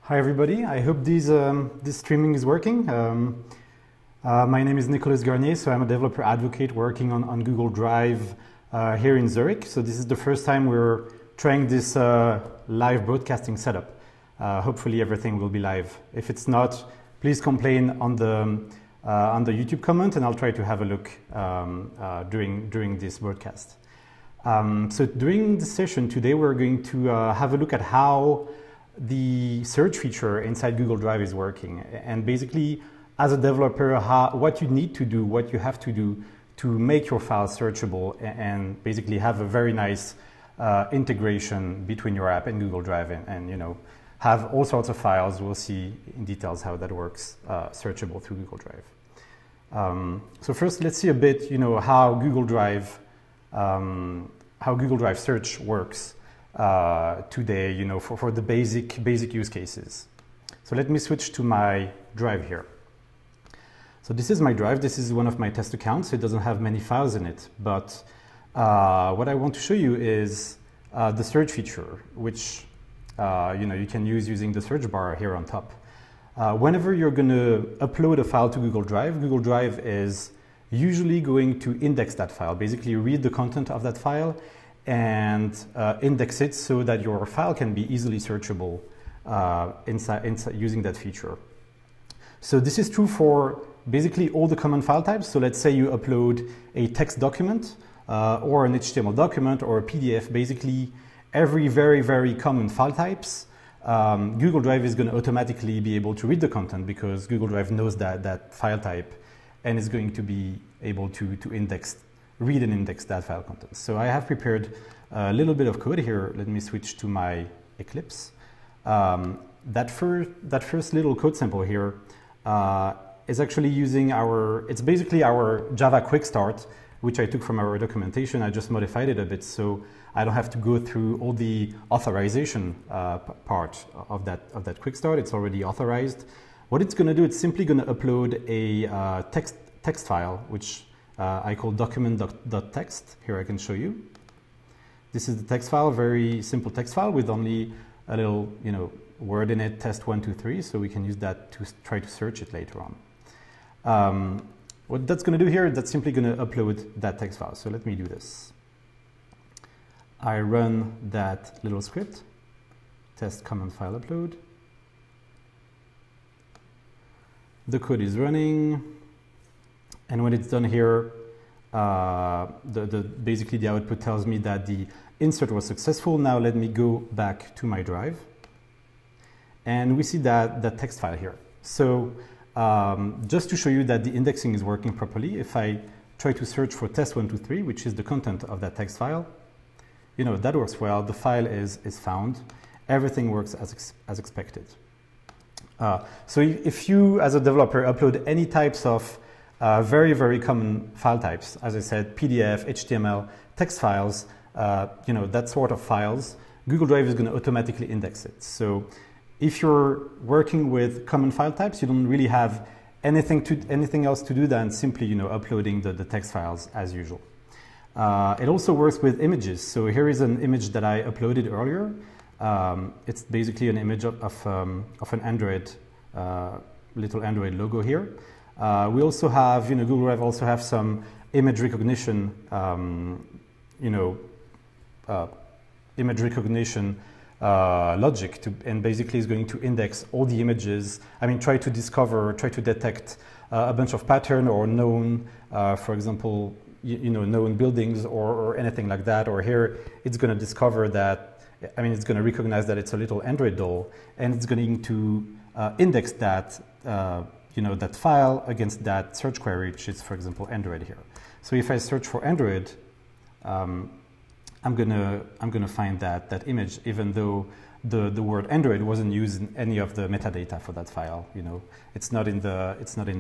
Hi everybody, I hope this streaming is working. My name is Nicolas Garnier, so I'm a developer advocate working on Google Drive here in Zurich. So this is the first time we're trying this live broadcasting setup. Hopefully everything will be live. If it's not, please complain on the YouTube comment and I'll try to have a look during this broadcast. So during this session today we're going to have a look at how the search feature inside Google Drive is working, and basically as a developer what you need to do, what you have to do to make your files searchable and basically have a very nice integration between your app and Google Drive and you know, have all sorts of files. We'll see in details how that works searchable through Google Drive. So first let's see a bit, you know, how Google Drive search works today, you know, for the basic use cases. So let me switch to my drive here. So this is my drive. This is one of my test accounts. It doesn't have many files in it, but what I want to show you is the search feature, which you know, you can use using the search bar here on top. Whenever you're going to upload a file to Google Drive is usually going to index that file, basically read the content of that file and index it so that your file can be easily searchable inside using that feature. So this is true for basically all the common file types. So let's say you upload a text document or an HTML document or a PDF, basically every very common file types, Google Drive is going to automatically be able to read the content because Google Drive knows that file type and is going to be able to read and index that file content. So I have prepared a little bit of code here. Let me switch to my Eclipse. That first little code sample here is actually using it's basically our Java Quick Start, which I took from our documentation. I just modified it a bit so I don't have to go through all the authorization part of that Quick Start. It's already authorized. What it's going to do, it's simply going to upload a text file, which I call document.txt. Here I can show you. This is the text file, very simple text file with only a little, you know, word in it, test123, so we can use that to try to search it later on. What that's going to do here, that's simply going to upload that text file. So let me do this. I run that little script, test command file upload. The code is running. And when it's done here, basically the output tells me that the insert was successful. Now let me go back to my drive. And we see that text file here. So just to show you that the indexing is working properly, if I try to search for test123, which is the content of that text file, you know, that works well. The file is found. Everything works as expected. So if you, as a developer, upload any types of very common file types, as I said, PDF, HTML, text files, you know, that sort of files, Google Drive is going to automatically index it. So if you're working with common file types, you don't really have anything else to do than simply, you know, uploading the text files as usual. It also works with images. So here is an image that I uploaded earlier. It's basically an image of an Android, little Android logo here. We also have, you know, Google Drive also have some image recognition, you know, image recognition logic and basically is going to index all the images. I mean, try to detect a bunch of pattern or known, for example, you know, known buildings or anything like that. Or here, it's going to discover that, I mean, it's going to recognize that it's a little Android doll, and it's going to index that. You know, that file against that search query, which is, for example, Android here. So if I search for Android, I'm gonna find that image, even though the word Android wasn't used in any of the metadata for that file. You know, it's not in the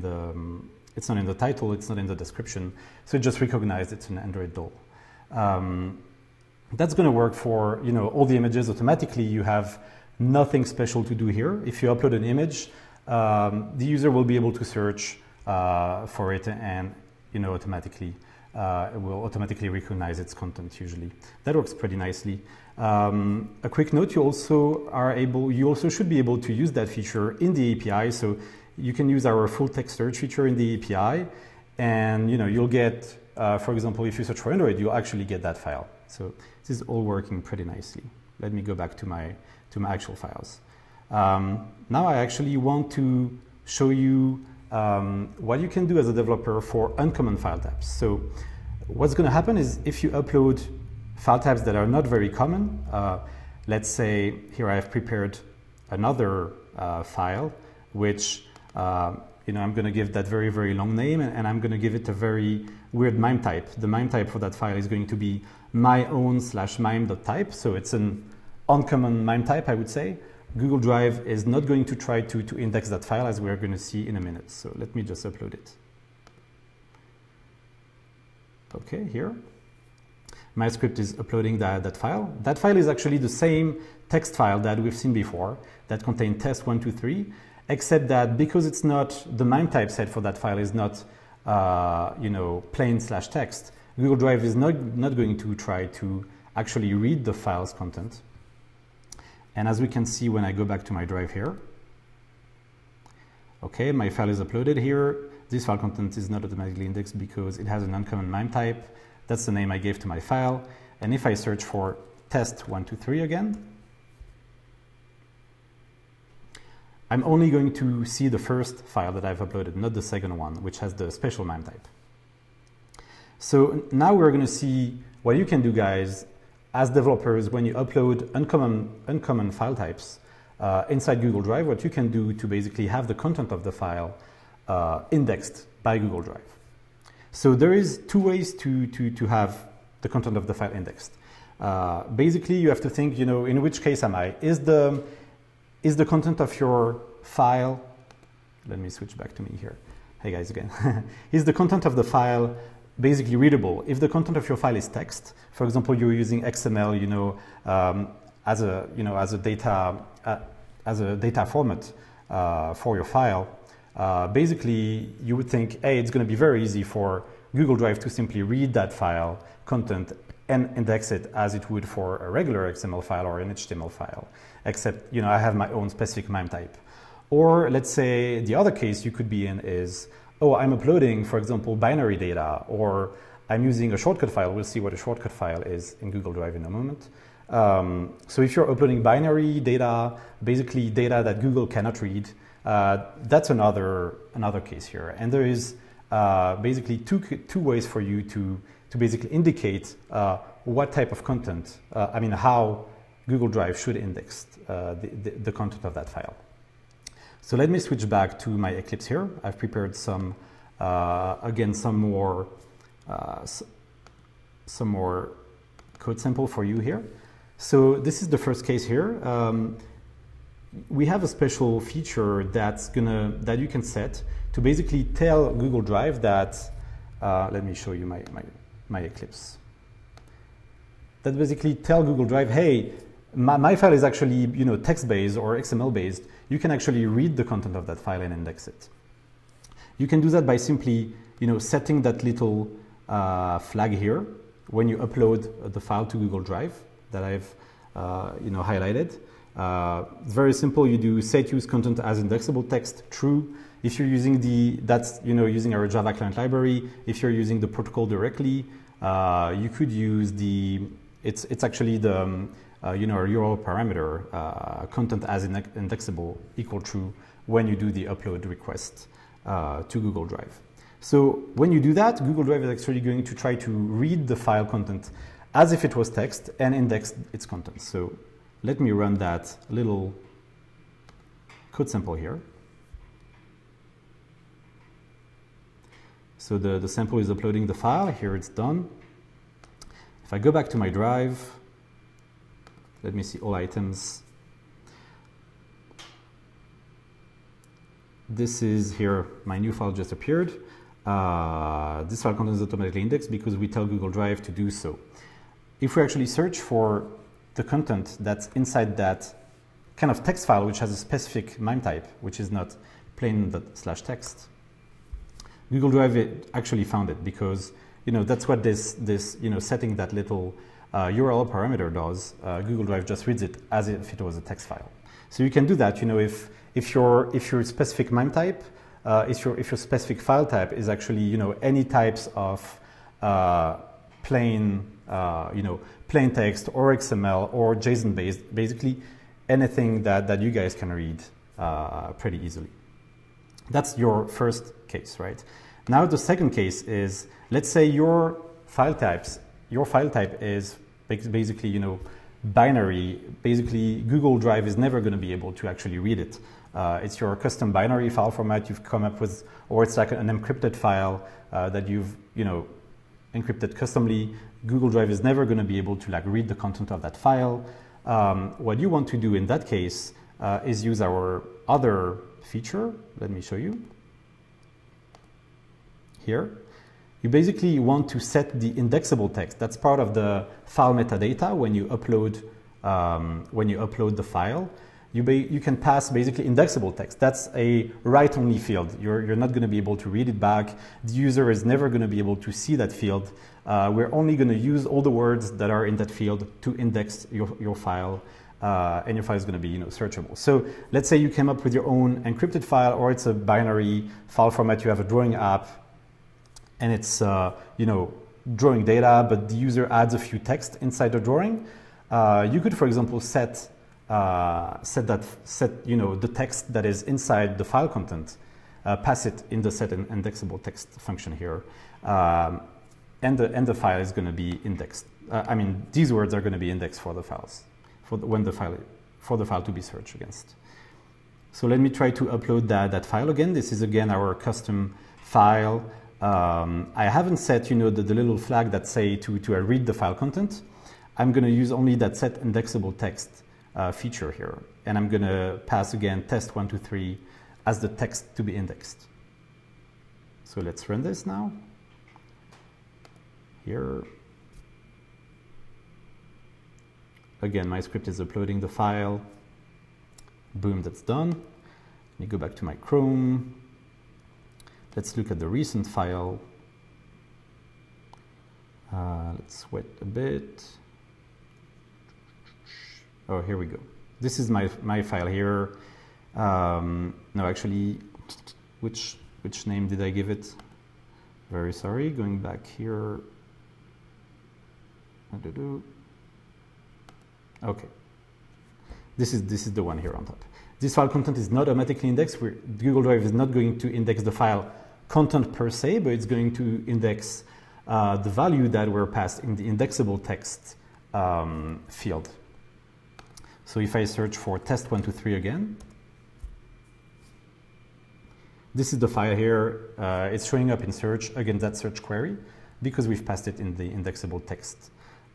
title, it's not in the description. So it just recognized it's an Android doll. That's going to work for, you know, all the images automatically. You have nothing special to do here. If you upload an image, the user will be able to search for it and, you know, automatically it will automatically recognize its content usually. That works pretty nicely. A quick note, you also should be able to use that feature in the API. So you can use our full text search feature in the API, and you'll get, for example, if you search for Android, you'll actually get that file. So this is all working pretty nicely. Let me go back to my actual files. Now I actually want to show you what you can do as a developer for uncommon file types. So what's going to happen is if you upload file types that are not very common, let's say here I have prepared another file, which I'm going to give that very, very long name, and I'm going to give it a very weird MIME type. The MIME type for that file is going to be my own /mime.type. So it's an uncommon MIME type, I would say. Google Drive is not going to try to index that file, as we're going to see in a minute. So let me just upload it. Okay, here. My script is uploading that file. That file is actually the same text file that we've seen before that contained test123, except that because it's not, the MIME type set for that file is not plain/text, Google Drive is not going to try to actually read the file's content. And as we can see when I go back to my drive here, okay, my file is uploaded here. This file content is not automatically indexed because it has an uncommon MIME type. That's the name I gave to my file. And if I search for test123 again, I'm only going to see the first file that I've uploaded, not the second one, which has the special MIME type. So now we're going to see what you can do, guys, as developers when you upload uncommon file types inside Google Drive, what you can do to basically have the content of the file indexed by Google Drive. So there is two ways to have the content of the file indexed. Basically, you have to think, in which case am I? Is the content of your file, let me switch back to me here. Hey guys again. Is the content of the file basically readable? If the content of your file is text, for example, you're using XML, as a data format for your file, basically you would think, hey, it's going to be very easy for Google Drive to simply read that file content and index it as it would for a regular XML file or an HTML file, except I have my own specific MIME type. Or let's say the other case you could be in is, oh, I'm uploading, for example, binary data, or I'm using a shortcut file. We'll see what a shortcut file is in Google Drive in a moment. So if you're uploading binary data, basically data that Google cannot read, that's another case here. And there is basically two ways for you to basically indicate what type of content, how Google Drive should index the content of that file. So let me switch back to my Eclipse here. I've prepared some more code sample for you here. So this is the first case here. We have a special feature that you can set to basically tell Google Drive that, let me show you my Eclipse. That basically tell Google Drive, hey, my file is actually text-based or XML-based. You can actually read the content of that file and index it. You can do that by simply setting that little flag here when you upload the file to Google Drive that I've highlighted. It's very simple. You do set use content as indexable text true. If you're using using our Java client library. If you're using the protocol directly, you could use it's actually the a URL parameter content as indexable equal true when you do the upload request to Google Drive. So when you do that, Google Drive is actually going to try to read the file content as if it was text and index its content. So let me run that little code sample here. So the sample is uploading the file. Here it's done. If I go back to my drive, let me see all items. This is here, my new file just appeared. This file content is automatically indexed because we tell Google Drive to do so. If we actually search for the content that's inside that kind of text file, which has a specific MIME type, which is not plain/text, Google Drive actually found it because that's what this setting that little URL parameter does. Google Drive just reads it as if it was a text file. So you can do that, if your specific MIME type, if your specific file type is actually, any types of plain text or XML or JSON based, basically anything that you guys can read pretty easily. That's your first case, right? Now the second case is, let's say your file type is basically, binary. Basically, Google Drive is never going to be able to actually read it. It's your custom binary file format you've come up with, or it's like an encrypted file that you've, encrypted customly. Google Drive is never going to be able to read the content of that file. What you want to do in that case is use our other feature. Let me show you. Here, you basically want to set the indexable text. That's part of the file metadata when you upload the file. You can pass basically indexable text. That's a write-only field. You're not going to be able to read it back. The user is never going to be able to see that field. We're only going to use all the words that are in that field to index your file, and your file is going to be searchable. So let's say you came up with your own encrypted file, or it's a binary file format. You have a drawing app, and it's drawing data, but the user adds a few text inside the drawing. You could, for example, set the text that is inside the file content, pass it in the set indexable text function here, and the file is going to be indexed. These words are going to be indexed for the files, for the file to be searched against. So let me try to upload that file again. This is again our custom file. I haven't set the little flag that say to read the file content. I'm going to use only that set indexable text feature here, and I'm going to pass again test123 as the text to be indexed. So let's run this now. Here again, my script is uploading the file. Boom, that's done. Let me go back to my Chrome. Let's look at the recent file. Let's wait a bit. Oh, here we go. This is my file here. No, actually, which name did I give it? Very sorry. Going back here. Okay. This is the one here on top. This file content is not automatically indexed. Google Drive is not going to index the file content per se, but it's going to index the value that were passed in the indexable text field. So if I search for test123 again, this is the file here. It's showing up in search against that search query because we've passed it in the indexable text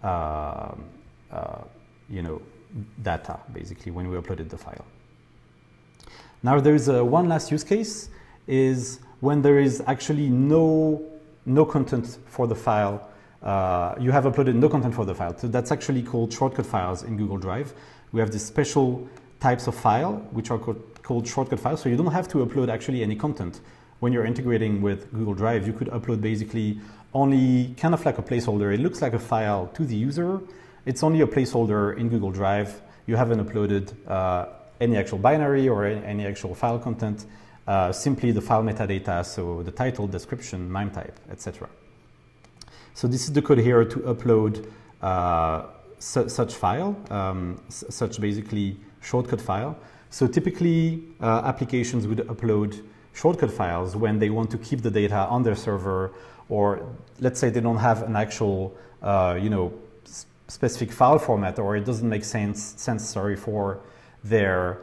data, basically, when we uploaded the file. Now there's one last use case, is when there is actually no content for the file. You have uploaded no content for the file. So that's actually called shortcut files in Google Drive. We have these special types of file, which are called shortcut files. So you don't have to upload actually any content. When you're integrating with Google Drive, you could upload basically only kind of like a placeholder. It looks like a file to the user. It's only a placeholder in Google Drive. You haven't uploaded any actual binary or any actual file content, simply the file metadata, so the title, description, MIME type, etc. So this is the code here to upload such file, such basically shortcut file. So typically applications would upload shortcut files when they want to keep the data on their server, or let's say they don't have an actual specific file format, or it doesn't make sense for their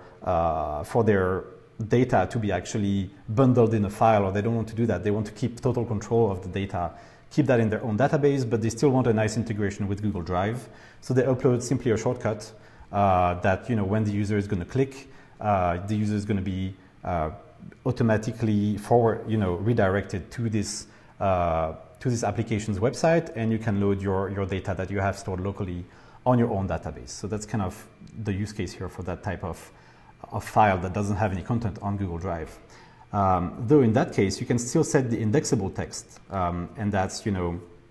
data to be actually bundled in a file, or they don't want to do that. They want to keep total control of the data, keep that in their own database, but they still want a nice integration with Google Drive. So they upload simply a shortcut that when the user is going to click, the user is going to be automatically redirected to this application's website, and you can load your data that you have stored locally on your own database. So that's kind of the use case here for that type of file that doesn't have any content on Google Drive. Though in that case, you can still set the indexable text, and that's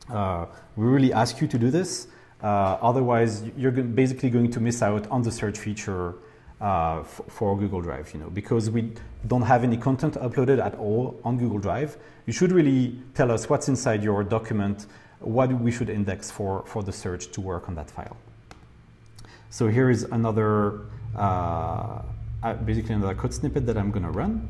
We really ask you to do this. Otherwise, you're basically going to miss out on the search feature for Google Drive, because we don't have any content uploaded at all on Google Drive. You should really tell us what's inside your document, what we should index for the search to work on that file. So here is another, basically another code snippet that I'm going to run.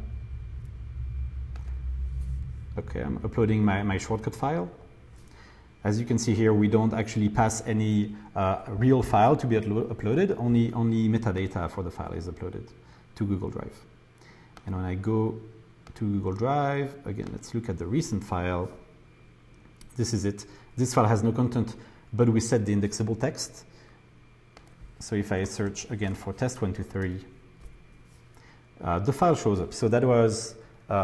Okay, I'm uploading my shortcut file. As you can see here, we don't actually pass any real file to be uploaded, only metadata for the file is uploaded to Google Drive. And when I go to Google Drive, again, let's look at the recent file. This is it. This file has no content, but we set the indexable text. So if I search again for test123, the file shows up. So that was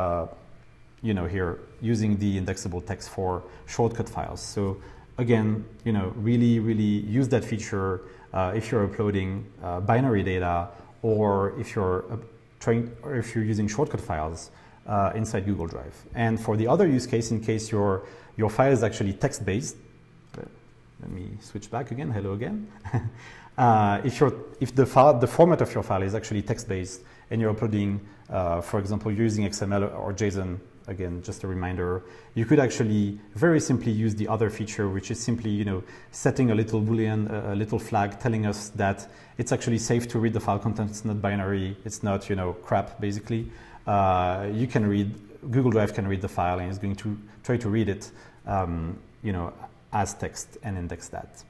here using the indexable text for shortcut files. So again, really use that feature if you're uploading binary data, or if you're using shortcut files inside Google Drive. And for the other use case, in case your file is actually text-based, let me switch back again. Hello again. If the format of your file is actually text-based and you're uploading, for example, you're using XML or JSON, again, just a reminder, you could actually very simply use the other feature, which is simply, setting a little Boolean, a little flag telling us that it's actually safe to read the file content. It's not binary. It's not, crap, basically. You can read, Google Drive can read the file and is going to try to read it, as text and index that.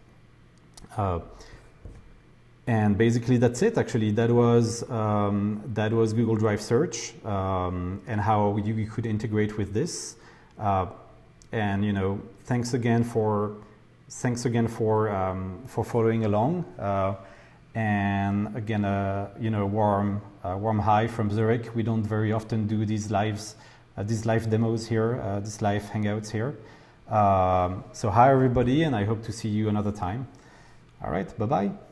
And basically that's it. Actually, that was Google Drive Search and how you could integrate with this. And thanks again for following along. And again, warm hi from Zurich. We don't very often do these live demos here, these live hangouts here. So hi everybody, and I hope to see you another time. All right, bye bye.